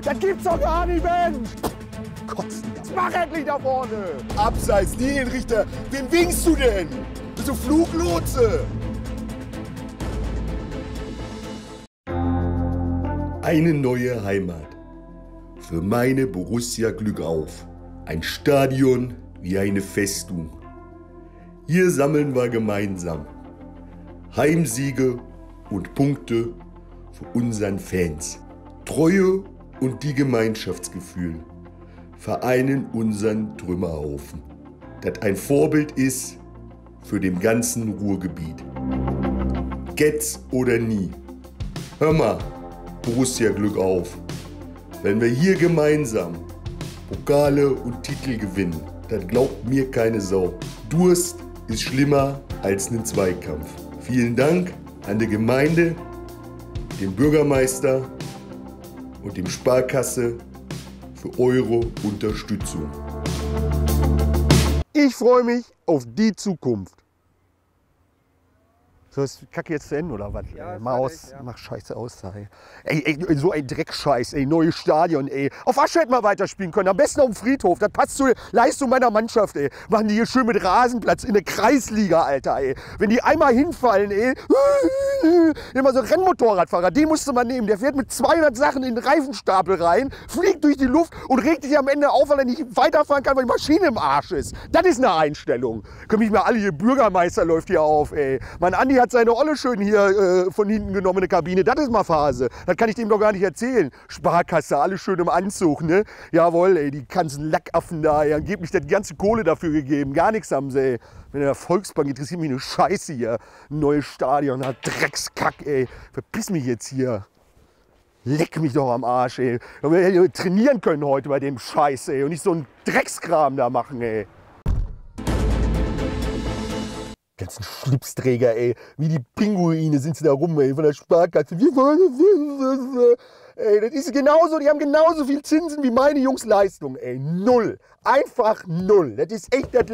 Das gibt's doch gar nicht, Mensch! Kotzen. Mach endlich da vorne! Abseits, Linienrichter, wem winkst du denn? Bist du Fluglotse? Eine neue Heimat. Für meine Borussia Glückauf. Ein Stadion wie eine Festung. Hier sammeln wir gemeinsam Heimsiege und Punkte für unseren Fans. Treue und die Gemeinschaftsgefühl vereinen unseren Trümmerhaufen, das ein Vorbild ist für den ganzen Ruhrgebiet. Getz oder nie. Hör mal, Borussia Glückauf. Wenn wir hier gemeinsam Pokale und Titel gewinnen, das glaubt mir keine Sau. Durst ist schlimmer als ein Zweikampf. Vielen Dank an die Gemeinde, den Bürgermeister und dem Sparkasse für eure Unterstützung. Ich freue mich auf die Zukunft. So, ist die Kacke jetzt zu Ende oder was? Ja, Mal aus, fertig, ja. mach Scheiße aus. Ey, so ein Dreckscheiß, ey, neues Stadion, ey. Auf Asche hätten wir weiterspielen können, am besten auf dem Friedhof. Das passt zur Leistung meiner Mannschaft, ey. Machen die hier schön mit Rasenplatz in der Kreisliga, Alter, ey. Wenn die einmal hinfallen, ey. Immer so Rennmotorradfahrer, den musste man nehmen. Der fährt mit 200 Sachen in den Reifenstapel rein, fliegt durch die Luft und regt sich am Ende auf, weil er nicht weiterfahren kann, weil die Maschine im Arsch ist. Das ist eine Einstellung. Können mich mal alle hier, Bürgermeister läuft hier auf, ey. Mein Andi hat seine Olle schön hier von hinten genommen in der Kabine. Das ist mal Phase. Das kann ich dem doch gar nicht erzählen. Sparkasse, alles schön im Anzug, ne? Jawohl, ey, die ganzen Lackaffen da, ey. Angeblich die ganze Kohle dafür gegeben. Gar nichts haben sie, ey. Mit der Volksbank interessiert mich eine Scheiße hier. Ein neues Stadion, na, Dreckskack, ey. Verpiss mich jetzt hier. Leck mich doch am Arsch, ey. Wir hätten trainieren können heute bei dem Scheiß, ey. Und nicht so einen Dreckskram da machen, ey. Ganzen Schlipsträger, ey. Wie die Pinguine sind sie da rum, ey, von der Sparkasse. Ey, das ist genauso, die haben genauso viel Zinsen wie meine Jungs Leistung, ey. Null. Einfach null. Das ist echt das.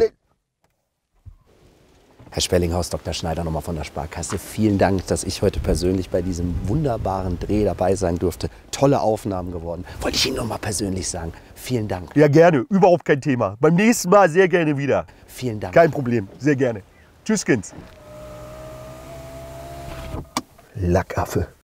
Herr Spellinghaus, Dr. Schneider nochmal von der Sparkasse. Vielen Dank, dass ich heute persönlich bei diesem wunderbaren Dreh dabei sein durfte. Tolle Aufnahmen geworden. Wollte ich Ihnen nochmal persönlich sagen. Vielen Dank. Ja, gerne. Überhaupt kein Thema. Beim nächsten Mal sehr gerne wieder. Vielen Dank. Kein Problem. Sehr gerne. Tschüss, Kind. Lackaffe.